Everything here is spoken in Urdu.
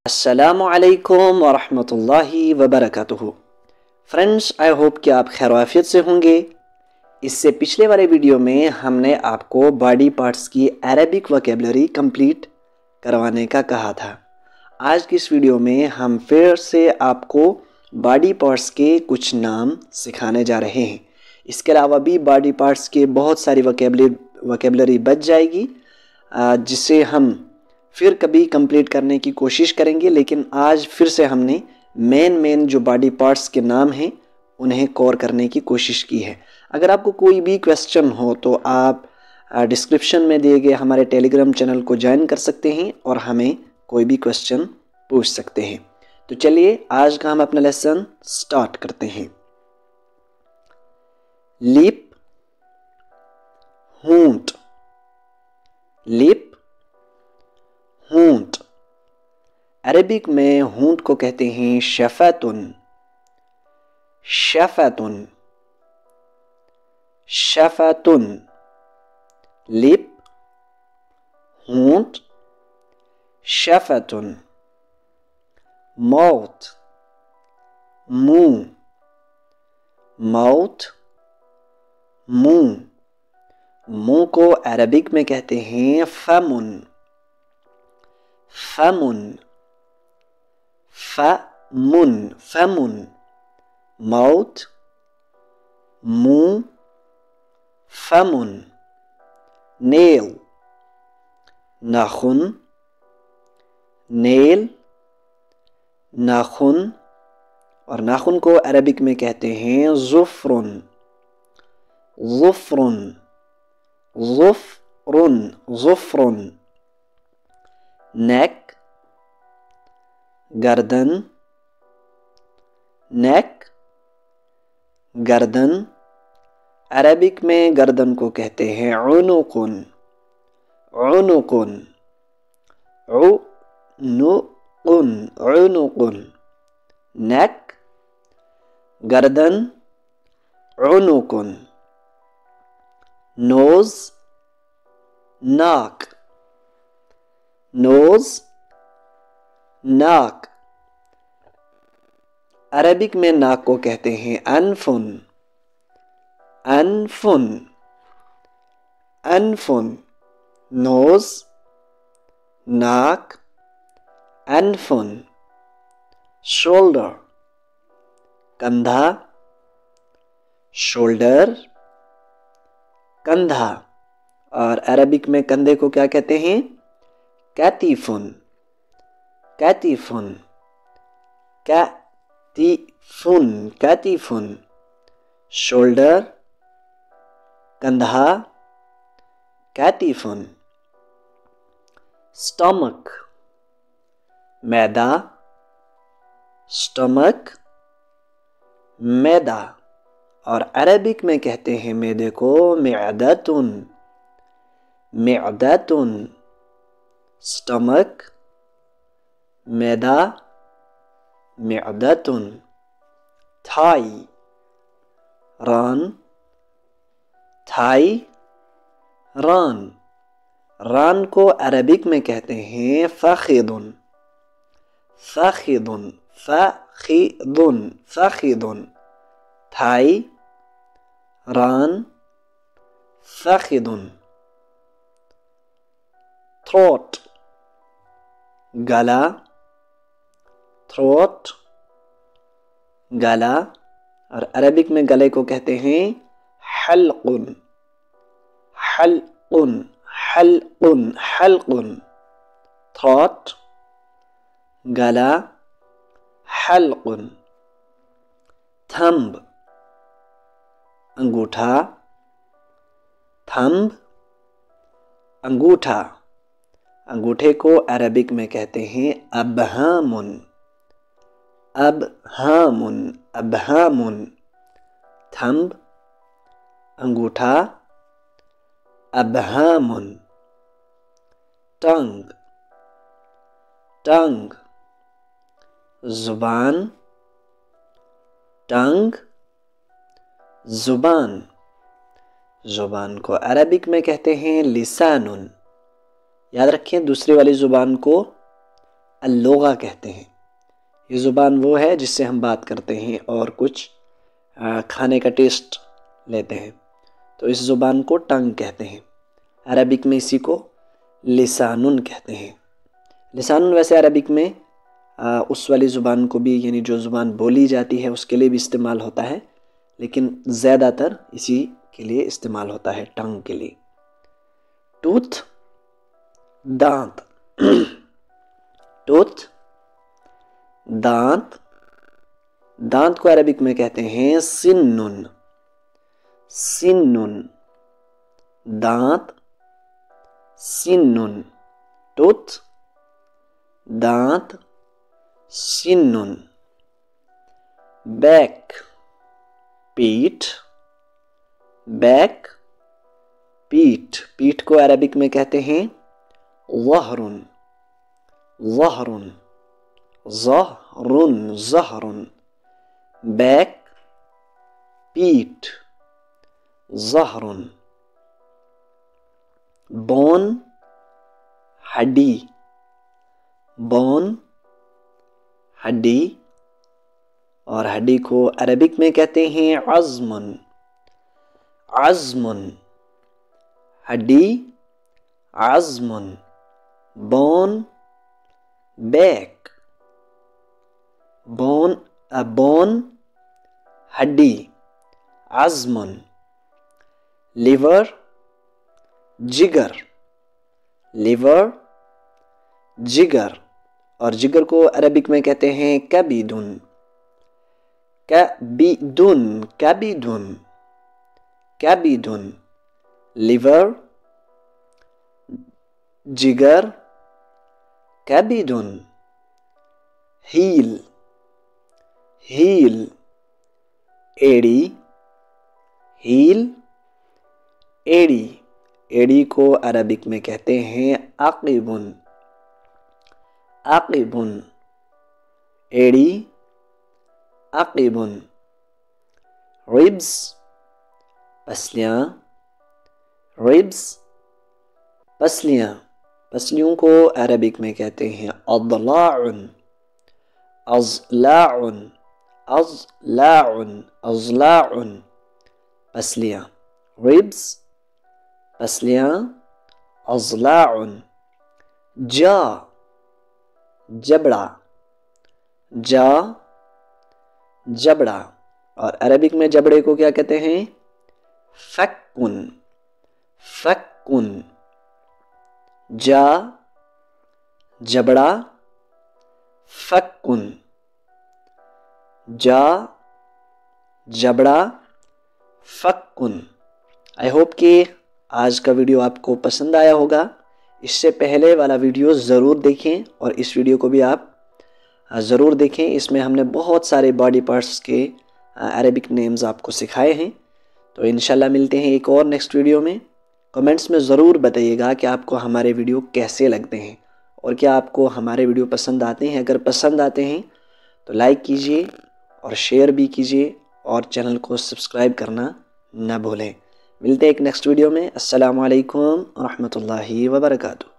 السلام علیکم ورحمۃ اللہ وبرکاتہ۔ فرینڈس، آئی ہوپ کہ آپ خیر و عافیت سے ہوں گے۔ اس سے پچھلے والے ویڈیو میں ہم نے آپ کو باڈی پارٹس کی عربک وکیبلری کمپلیٹ کروانے کا کہا تھا۔ آج کی اس ویڈیو میں ہم پھر سے آپ کو باڈی پارٹس کے کچھ نام سکھانے جا رہے ہیں۔ اس کے علاوہ بھی باڈی پارٹس کے بہت ساری وکیبلری بچ جائے گی، جسے ہم پھر کبھی کمپلیٹ کرنے کی کوشش کریں گے، لیکن آج پھر سے ہم نے مین جو باڈی پارٹس کے نام ہیں انہیں کور کرنے کی کوشش کی ہے۔ اگر آپ کو کوئی بھی کویسچن ہو تو آپ ڈسکرپشن میں دیے گئے ہمارے ٹیلی گرام چینل کو جوائن کر سکتے ہیں اور ہمیں کوئی بھی کویسچن پوچھ سکتے ہیں۔ تو چلیے آج کا ہم اپنا لیسن سٹارٹ کرتے ہیں۔ لپ، ہونٹ، لپ، ہونٹ۔ عربک میں ہونٹ کو کہتے ہیں شفتن، شفتن، شفتن۔ لپ، ہونٹ، شفتن۔ ماؤتھ، منہ، ماؤتھ، منہ۔ منہ کو عربک میں کہتے ہیں فمن، فمن، فمن، فمن۔ ماؤتھ، منہ، فمن۔ نیل، ناخن، نیل، ناخن۔ اور ناخن کو عربک میں کہتے ہیں ظفرن، ظفرن، ظفرن، ظفرن۔ نیک، گردن، نیک، گردن۔ عربک میں گردن کو کہتے ہیں عنقن، عنقن، عنقن، عنقن۔ نیک، گردن، عنقن۔ نوز، ناک، نوز، ناک۔ عربک میں ناک کو کہتے ہیں انفن، انفن، انفن۔ نوز، ناک، انفن۔ Shoulder, کندھا، shoulder, کندھا۔ اور عربک میں کندھے کو کیا کہتے ہیں؟ کتفن، کتفن، کتفن، کتفن۔ شولڈر، کندھا، کتفن۔ سٹمک، معدہ، سٹمک، معدہ۔ اور عربک میں کہتے ہیں معدے کو معدتن، معدتن۔ سٹمک، معدہ، معدتن۔ تھائی، ران، تھائی، ران۔ ران کو عربک میں کہتے ہیں فخذن، فخذن، فخذن، فخذن۔ تھائی، ران، فخذن۔ تھروٹ، گلا، تھروٹ، گلا۔ اور عربک میں گلے کو کہتے ہیں حلقن، حلقن، حلقن، حلقن۔ تھروٹ، گلا، حلقن۔ Thumb, انگوٹھا، thumb, انگوٹھا۔ انگوٹھے کو عربک میں کہتے ہیں ابہامن، ابہامن، ابہامن۔ تھمب، انگوٹھا، ابہامن۔ ٹنگ، ٹنگ، زبان، ٹنگ، زبان۔ زبان کو عربک میں کہتے ہیں لسانن۔ یاد رکھیں دوسری والی زبان کو اللغہ کہتے ہیں۔ یہ زبان وہ ہے جس سے ہم بات کرتے ہیں اور کچھ کھانے کا ٹیسٹ لیتے ہیں، تو اس زبان کو ٹنگ کہتے ہیں۔ عربک میں اسی کو لسانن کہتے ہیں۔ لسانن ویسے عربک میں اس والی زبان کو بھی، یعنی جو زبان بولی جاتی ہے اس کے لیے بھی استعمال ہوتا ہے، لیکن زیادہ تر اسی کے لیے استعمال ہوتا ہے، ٹنگ کے لیے۔ ٹوتھ، دانت، ٹوتھ، دانت، دانت کو عربک میں کہتے ہیں سنن، سنن، دانت، سنن، ٹوتھ، دانت، سنن۔ بیک، پیٹھ، بیک، پیٹھ، پیٹھ کو عربک میں کہتے ہیں ظہرن، ظہرن، ظہرن، ظہرن، بیک، پیٹھ، ظہرن۔ بون، ہڈی، بون، ہڈی، اور ہڈی کو عربک میں کہتے ہیں عظمن، عظمن، ہڈی، عظمن، بون، بیک، بون، بون، ہڈی، عظمن۔ لیور، جگر، لیور، جگر، اور جگر کو عربک میں کہتے ہیں کبدن، کبدن، کبدن، کبدن۔ لیور، جگر، کبدن۔ ہیل، ہیل، ایڑی، ہیل، ایڑی، ایڑی کو عربک میں کہتے ہیں عقبن، عقبن، ایڑی، عقبن۔ ریبز، پسلیاں، ریبز، پسلیاں، پسلیوں کو عربک میں کہتے ہیں اضلاع، اضلاع، اضلاع، اضلاع، پسلیاں۔ ریبز، پسلیاں، اضلاع۔ جا، جبڑا، جا، جبڑا، اور عربک میں جبڑے کو کیا کہتے ہیں فکن، فکن۔ جا، جبڑا، فکن، جا، جبڑا، فکن۔ آئی ہوپ کہ آج کا ویڈیو آپ کو پسند آیا ہوگا۔ اس سے پہلے والا ویڈیو ضرور دیکھیں اور اس ویڈیو کو بھی آپ ضرور دیکھیں۔ اس میں ہم نے بہت سارے باڈی پارٹس کے عربک نیمز آپ کو سکھائے ہیں۔ تو انشاءاللہ ملتے ہیں ایک اور نیکسٹ ویڈیو میں۔ کمنٹس میں ضرور بتائیے گا کہ آپ کو ہمارے ویڈیو کیسے لگتے ہیں اور کیا آپ کو ہمارے ویڈیو پسند آتے ہیں۔ اگر پسند آتے ہیں تو لائک کیجئے اور شیئر بھی کیجئے اور چینل کو سبسکرائب کرنا نہ بھولیں۔ ملتے ہیں ایک نیکسٹ ویڈیو میں۔ السلام علیکم ورحمۃ اللہ وبرکاتہ۔